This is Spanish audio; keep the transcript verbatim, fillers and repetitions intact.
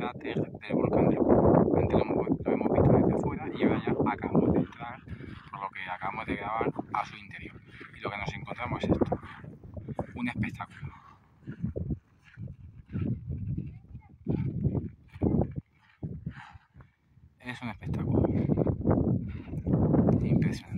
cráter del volcán del Copo. Antes lo hemos, lo hemos visto desde fuera y ahora ya acabamos de entrar, por lo que acabamos de grabar a su interior. Y lo que nos encontramos es esto, un espectáculo. Es un espectáculo impresionante.